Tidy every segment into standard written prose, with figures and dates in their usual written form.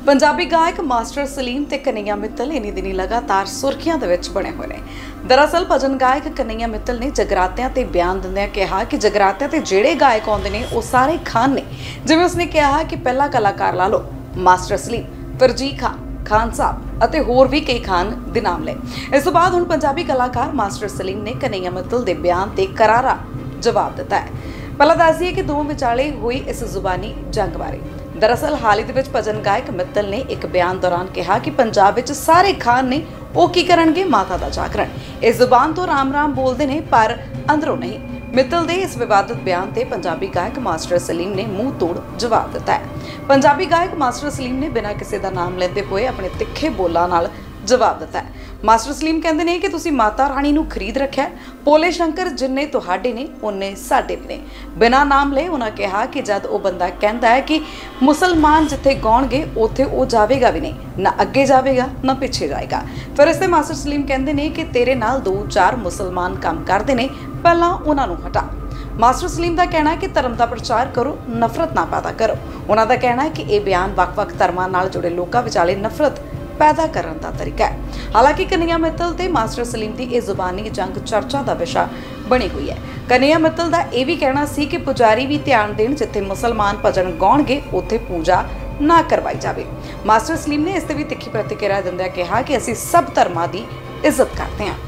पंजाबी गायक मास्टर सलीम ते कन्हैया मित्तल इन्हीं दिनी लगातार सुर्खियां दे विच बने हुए ने। दरअसल भजन गायक कन्हैया मित्तल ने जगरातियां ते बयान दिंदियां कहा कि जगरातियां ते ਜਿਹੜੇ गायक आउंदे ने ਉਹ ਸਾਰੇ खान ने। जिवें उसने कहा कि पहला कलाकार ला लो मास्टर सलीम, फिर खान साहब ਅਤੇ ਹੋਰ ਵੀ कई खान ਦੇ नाम ले। इस तो बाद हुण पंजाबी कलाकार मास्टर सलीम ने कन्हैया मित्तल के बयान ते करारा जवाब दिता है। पहला दस दिए कि दोवां विचाले हुई इस जुबानी जंग बारे। दरअसल हाल ही विच भजन गायक मित्तल ने एक बयान दौरान कहा कि पंजाब विच सारे खान ने ਉਹ की करनगे माता दा जागरण। इस जुबान तो राम राम बोलते हैं पर अंदरों नहीं। मित्तल दे इस विवादित बयान ते पंजाबी गायक मास्टर सलीम ने मुंह तोड़ जवाब दिता है। पंजाबी गायक मास्टर सलीम ने बिना किसी का नाम लेते हुए अपने तिखे बोलों नाल जवाब दिता है। मास्टर सलीम कहते हैं कि तुसी माता रानी नूं खरीद रखिया, भोले शंकर जिन्ने तुहाडे ने उन्ने साडे भी ने। बिना नाम ले उन्होंने कहा कि जब वह बंदा कहता है कि मुसलमान जिथे गाउणगे उत्थे वो जावेगा भी नहीं, ना अगे जाएगा ना पिछे जाएगा। फिर इससे मास्टर सलीम कहते हैं कि तेरे नाल 2-4 मुसलमान काम करते हैं, पहला उन्होंने हटा। मास्टर सलीम का कहना है कि धर्म का प्रचार करो, नफरत ना पैदा करो। उन्होंने कहना है कि यह बयान वख-वख धर्मां नाल जुड़े लोगों विचाले नफरत पैदा करने का तरीका है। हालांकि कन्हैया मित्तल ते मास्टर सलीम की यह जुबानी जंग चर्चा का विषय बनी हुई है। कन्हैया मित्तल का यह भी कहना सी कि पुजारी भी ध्यान देन जिथे मुसलमान भजन गाउणगे उत्थे पूजा ना करवाई जाए। मास्टर सलीम ने इससे भी तिखी प्रतिक्रिया दिंदियां कहा कि असीं सब धर्मां की इज्जत करते हैं।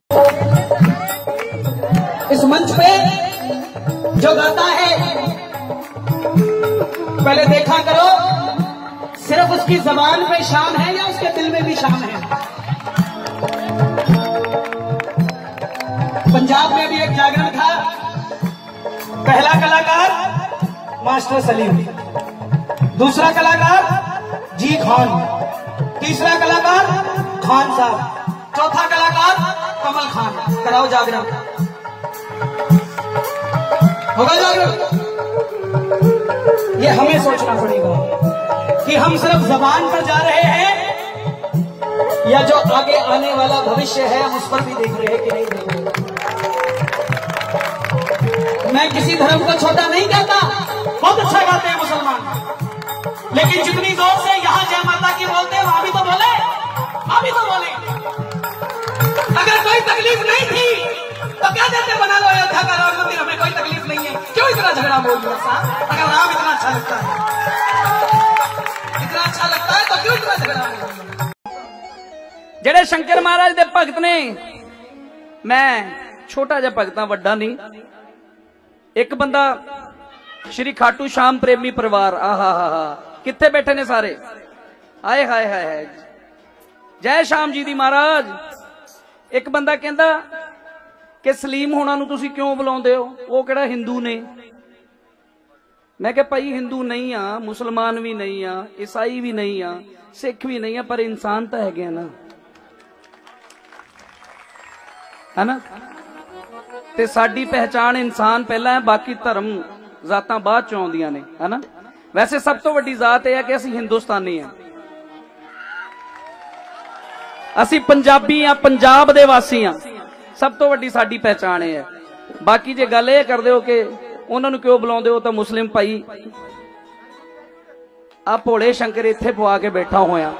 इस मंच पे जो गाता है पहले देखा करो सिर्फ उसकी जबान पे शान है या उसके दिल में भी शान है। पंजाब में भी एक जागरण था, पहला कलाकार मास्टर सलीम, दूसरा कलाकार जी खान, तीसरा कलाकार खान साहब, चौथा कलाकार कमल खान। कराओ जागरण, होगा जागरण। ये हमें सोचना पड़ेगा कि हम सिर्फ जबान पर जा रहे हैं या जो आगे आने वाला भविष्य है हम उस पर भी देख रहे हैं कि नहीं देख रहे। मैं किसी धर्म को छोटा नहीं कहता, बहुत अच्छा गाते हैं मुसलमान, लेकिन जितनी जोर से यहाँ जय माता की बोलते हैं वहां भी तो बोले, वहां भी तो बोले। अगर कोई तकलीफ नहीं थी तो क्या देते बना लो अयोध्या का राम मंदिर, हमें कोई तकलीफ नहीं है, क्यों इतना झगड़ा बोल दिया साहब? अगर राम इतना अच्छा लगता है, इतना अच्छा लगता है तो क्यों इतना झगड़ा बोल दिया? जेड़े शंकर महाराज दे भगत ने, मैं छोटा जा भगत हां, वड्डा नहीं। एक बंदा श्री खाटू श्याम प्रेमी परिवार, आहा हा कित्थे बैठे ने सारे, आए हाय हाय जय श्याम जी दी महाराज। एक बंदा कहंदा कि सलीम होना नूं तुसीं क्यों बुलाउंदे हो, वो किहड़ा हिंदू ने। मैं कहा भाई हिंदू नहीं आ, मुसलमान भी नहीं आ, ईसाई भी नहीं आ, सिख भी नहीं आ, पर इंसान तो है ना, है ना। ते साडी पहचान इंसान पहला है, बाकी धर्म जातां बाद चों आउंदियां ने, है ना। वैसे सब तो वड्डी जात यह है कि असीं हिंदुस्तानी हैं, असीं पंजाबी आ, पंजाब दे वासी आ, सब तो वड्डी साडी पहचान है। बाकी जे गल ये करदे हो कि उन्होंने क्यों बुलाउंदे हो, तो मुस्लिम भाई आ भोले शंकर इत्थे पवा के बैठा होया,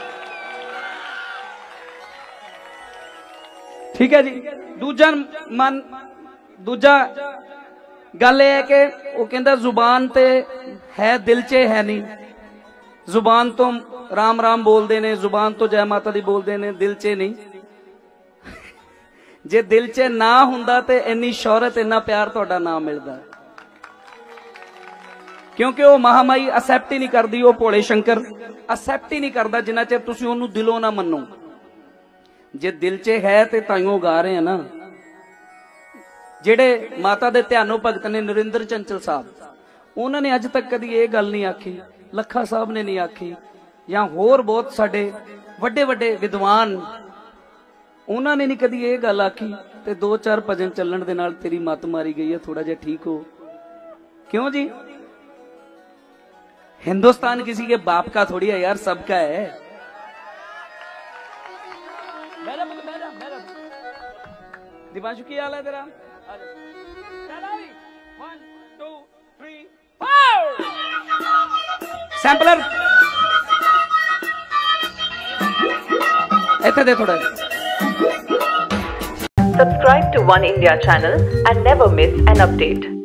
ठीक है जी। दूजा गल यह है कि वो कहता जुबान ते है दिल च है नहीं। जुबान तो राम राम बोलते ने, जुबान तो जय माता दी बोलते ने, दिल च नहीं। जे दिल च ना हुंदा ते इन्नी शोहरत इन्ना प्यार तुहाडा ना मिलदा, क्योंकि वो महामाई असैप्ट ही नहीं करती, वो भोले शंकर असैप्ट ही नहीं करता जिन्ना चिर तुसीं उहनूं दिलों ना मन्नो। जे दिल च है तो ताइयों गा रहे हैं ना। जेड़े माता दे ध्यानो भगत ने नरिंदर चंचल साहब, उन्होंने अज तक कदी ये गल नहीं आखी, लखा साहब ने नहीं आखी, या होर बहुत साडे वड्डे वड्डे विद्वान, उन्होंने नहीं कदी ये गल आखी। ते 2-4 भजन चलण दे नाल तेरी मत मारी गई है, थोड़ा जिहा ठीक हो। क्यों जी? हिंदुस्तान किसी के बाप का थोड़ी है यार, सबका है। दिवांशु की हाल है तेरा? सैंपलर ਇੱਥੇ ਦੇ ਥੋੜਾ Subscribe to One India channel and never miss an update.